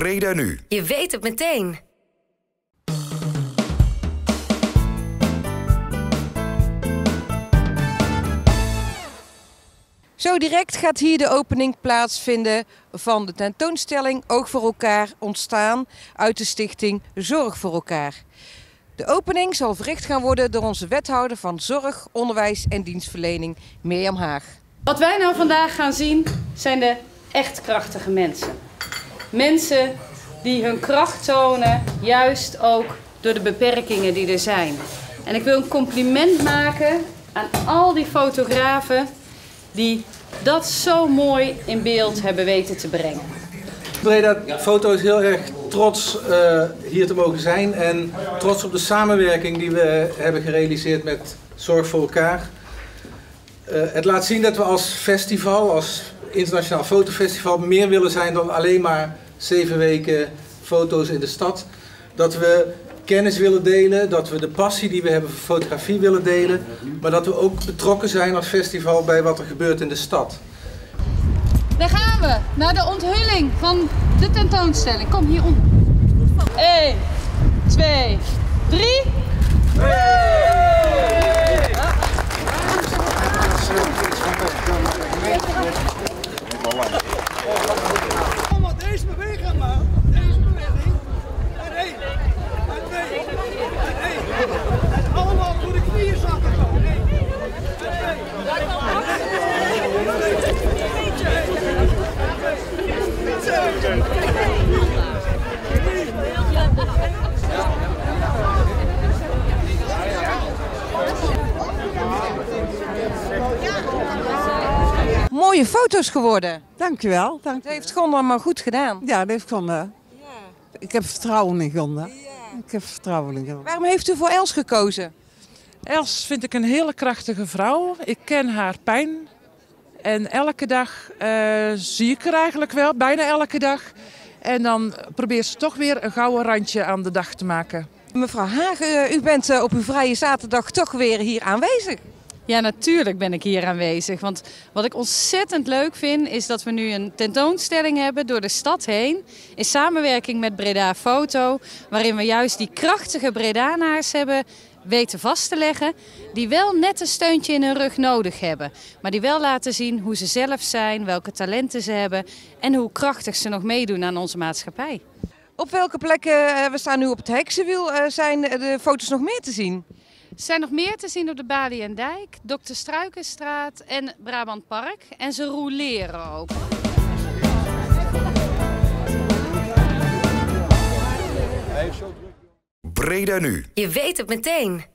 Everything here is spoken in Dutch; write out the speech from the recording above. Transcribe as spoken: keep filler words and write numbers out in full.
Breda Nu. Je weet het meteen. Zo direct gaat hier de opening plaatsvinden van de tentoonstelling Oog voor elkaar, ontstaan uit de stichting Zorg voor elkaar. De opening zal verricht gaan worden door onze wethouder van Zorg, Onderwijs en Dienstverlening, Mirjam Haag. Wat wij nou vandaag gaan zien zijn de echt krachtige mensen. Mensen die hun kracht tonen, juist ook door de beperkingen die er zijn. En ik wil een compliment maken aan al die fotografen die dat zo mooi in beeld hebben weten te brengen. Breda Foto is heel erg trots uh, hier te mogen zijn en trots op de samenwerking die we hebben gerealiseerd met Zorg voor elkaar. Uh, het laat zien dat we als festival, als internationaal fotofestival, meer willen zijn dan alleen maar zeven weken foto's in de stad. Dat we kennis willen delen, dat we de passie die we hebben voor fotografie willen delen, maar dat we ook betrokken zijn als festival bij wat er gebeurt in de stad. Daar gaan we, naar de onthulling van de tentoonstelling. Kom hier onder. één, twee, drie. Allemaal deze beweging maar. Deze beweging. En één. En twee. En één. En allemaal voor de knieën zakken zo. Eén. Mooie foto's geworden. Dankjewel. Dank. Dat heeft Gonda maar goed gedaan. Ja, dat heeft Gonda. Ja. Ik heb vertrouwen in Gonda. Ja. Ik heb vertrouwen in Gonda. Waarom heeft u voor Els gekozen? Els vind ik een hele krachtige vrouw. Ik ken haar pijn. En elke dag uh, zie ik er eigenlijk wel, bijna elke dag. En dan probeert ze toch weer een gouden randje aan de dag te maken. Mevrouw Haag, u bent op uw vrije zaterdag toch weer hier aanwezig. Ja, natuurlijk ben ik hier aanwezig. Want wat ik ontzettend leuk vind is dat we nu een tentoonstelling hebben door de stad heen. In samenwerking met Breda Foto. Waarin we juist die krachtige Bredanaars hebben weten vast te leggen. Die wel net een steuntje in hun rug nodig hebben. Maar die wel laten zien hoe ze zelf zijn, welke talenten ze hebben. En hoe krachtig ze nog meedoen aan onze maatschappij. Op welke plekken, we staan nu op het Heksenwiel, zijn de foto's nog meer te zien? Er zijn nog meer te zien op de Balie en Dijk, Dokter Struikenstraat en Brabant Park. En ze roleren ook. Breda Nu. Je weet het meteen.